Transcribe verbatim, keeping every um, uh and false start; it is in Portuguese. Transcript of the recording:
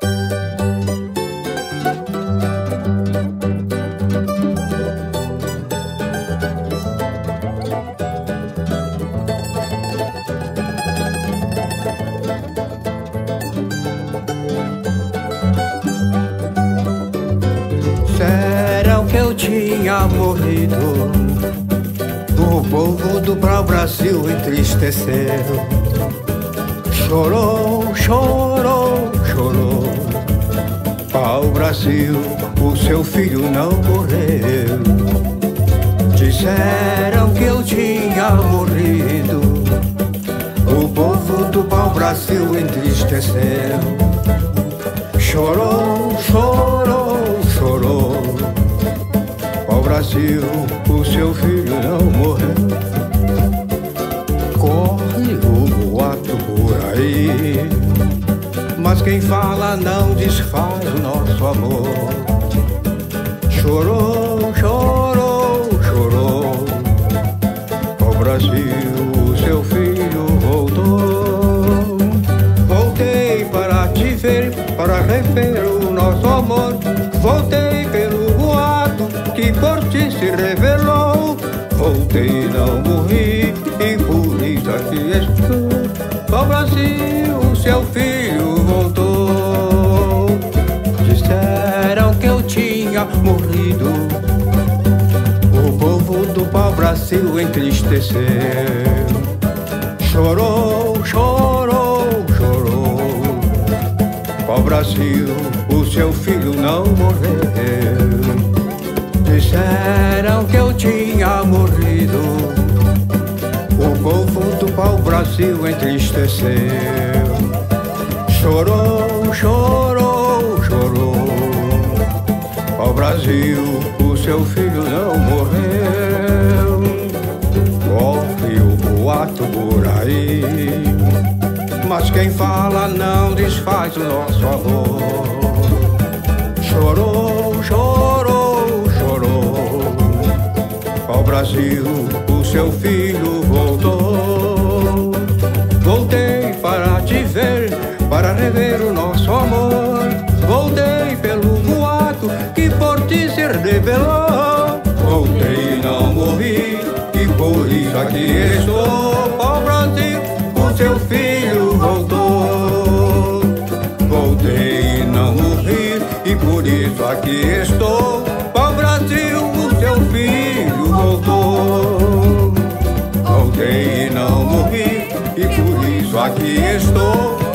Será que eu tinha morrido? O povo do pau-brasil entristeceu. Chorou, chorou, chorou. Pau-brasil, o seu filho não morreu. Disseram que eu tinha morrido. O povo do pau-brasil entristeceu. Chorou, chorou, chorou. Pau-brasil, o seu filho não morreu. Corre o boato por aí, mas quem fala não desfaz o nosso amor. Chorou, chorou, chorou. Pau-brasil, o seu filho voltou. Voltei para te ver, para rever o nosso amor. Voltei pelo boato que por ti se revelou. Voltei, não morri, e por isso aqui estou. Pau-brasil, o seu filho voltou. Disseram que eu tinha morrido. O povo do pau-brasil entristeceu. Chorou, chorou, chorou. Pau-brasil, o seu filho não morreu. Disseram que eu tinha morrido. O povo do pau-brasil entristeceu. Chorou, chorou, chorou. Pau-brasil, o seu filho não morreu. Corre o boato por aí, mas quem fala não desfaz o nosso amor. Chorou, chorou, chorou. Pau-brasil, o seu filho voltou. Voltei para te ver, para rever o nosso amor. Voltei pelo boato que por ti se revelou. Voltei, não morri, e por isso aqui estou. Pau-brasil, o seu filho voltou. Voltei, não morri, e por isso aqui estou. Pau-brasil, o seu filho voltou. Voltei, não morri, e por isso aqui estou.